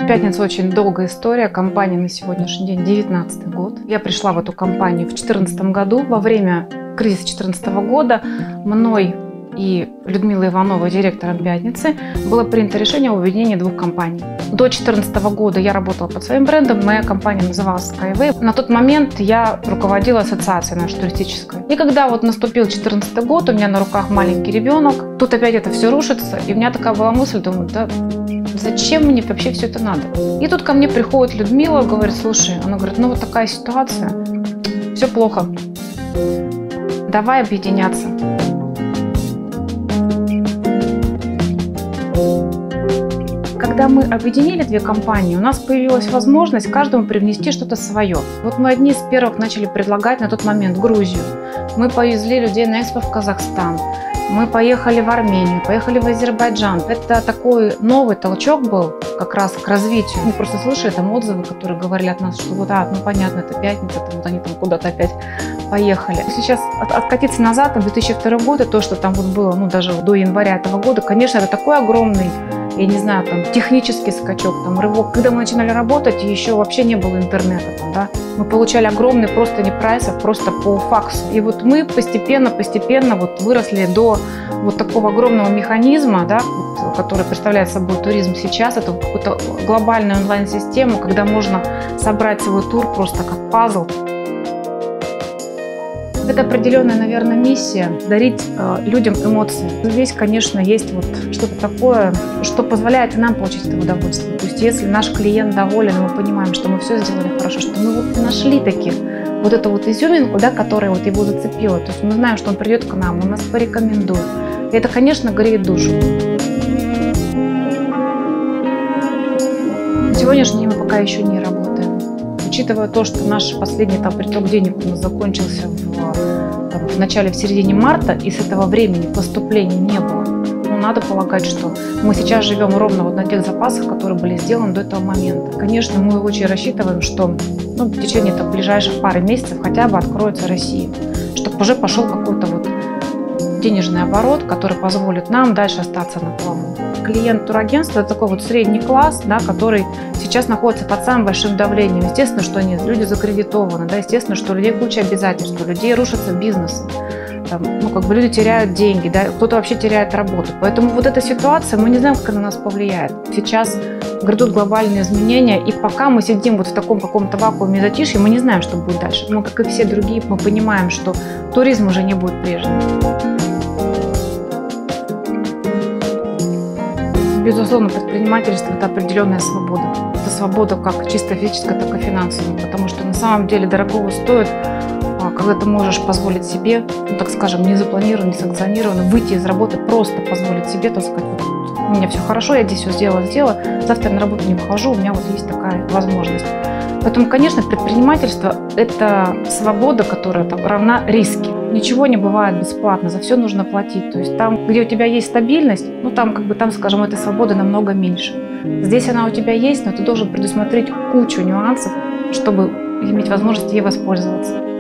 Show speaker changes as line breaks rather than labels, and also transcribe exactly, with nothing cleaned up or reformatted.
Пятница очень долгая история. Компания на сегодняшний день девятнадцатый год. Я пришла в эту компанию в две тысячи четырнадцатом году. Во время кризиса две тысячи четырнадцатого года мной и Людмилой Ивановой, директором «Пятницы», было принято решение о объединении двух компаний. До две тысячи четырнадцатого года я работала под своим брендом, моя компания называлась Skyway. На тот момент я руководила ассоциацией нашей туристической. И когда вот наступил две тысячи четырнадцатый год, у меня на руках маленький ребенок, тут опять это все рушится, и у меня такая была мысль, думаю, да зачем мне вообще все это надо? И тут ко мне приходит Людмила, говорит, слушай, она говорит, ну вот такая ситуация, все плохо, давай объединяться. Когда мы объединили две компании, у нас появилась возможность каждому привнести что-то свое. Вот мы одни из первых начали предлагать на тот момент Грузию. Мы повезли людей на экспо в Казахстан. Мы поехали в Армению, поехали в Азербайджан. Это такой новый толчок был как раз к развитию. Мы просто слышали там отзывы, которые говорили от нас, что вот, а, ну понятно, это пятница, там, вот они там куда-то опять поехали. Если сейчас от, откатиться назад, на две тысячи второй год, и то, что там вот было, ну даже до января этого года, конечно, это такой огромный, я не знаю, там технический скачок, там рывок. Когда мы начинали работать, еще вообще не было интернета, там, да, мы получали огромные просто не прайсов, просто по факсу. И вот мы постепенно-постепенно вот выросли до вот такого огромного механизма, да, вот, который представляет собой туризм сейчас. Это какую-то глобальную онлайн-систему, когда можно собрать свой тур просто как пазл. Это определенная, наверное, миссия – дарить э, людям эмоции. Здесь, конечно, есть вот что-то такое, что позволяет и нам получить это удовольствие. То есть если наш клиент доволен, мы понимаем, что мы все сделали хорошо, что мы вот нашли таки вот эту вот изюминку, да, которая вот его зацепила. То есть мы знаем, что он придет к нам, он нас порекомендует. И это, конечно, греет душу. На сегодняшний день мы пока еще не работаем. Учитывая то, что наш последний там приток денег у нас закончился в, там, в начале, в середине марта, и с этого времени поступлений не было, ну, надо полагать, что мы сейчас живем ровно вот на тех запасах, которые были сделаны до этого момента. Конечно, мы очень рассчитываем, что ну, в течение там, ближайших пары месяцев хотя бы откроется Россия, чтобы уже пошел какой-то вот денежный оборот, который позволит нам дальше остаться на плаву. Клиент турагентства – это такой вот средний класс, да, который сейчас находится под самым большим давлением. Естественно, что они, люди закредитованы, да, естественно, что у людей куча обязательств, у людей рушатся бизнесы, там, ну, как бы люди теряют деньги, да, кто-то вообще теряет работу. Поэтому вот эта ситуация, мы не знаем, как она на нас повлияет. Сейчас грядут глобальные изменения, и пока мы сидим вот в таком каком-то вакууме затишья, мы не знаем, что будет дальше. Мы, как и все другие, мы понимаем, что туризм уже не будет прежним. Безусловно, предпринимательство – это определенная свобода. Это свобода как чисто физическая, так и финансовая. Потому что на самом деле дорогого стоит, когда ты можешь позволить себе, ну, так скажем, не запланированно, не санкционированно, выйти из работы, просто позволить себе, так сказать, вот, у меня все хорошо, я здесь все сделала, сделала, завтра на работу не выхожу, у меня вот есть такая возможность. Поэтому, конечно, предпринимательство – это свобода, которая там равна риски. Ничего не бывает бесплатно, за все нужно платить. То есть там, где у тебя есть стабильность, ну там, как бы, там, скажем, этой свободы намного меньше. Здесь она у тебя есть, но ты должен предусмотреть кучу нюансов, чтобы иметь возможность ей воспользоваться.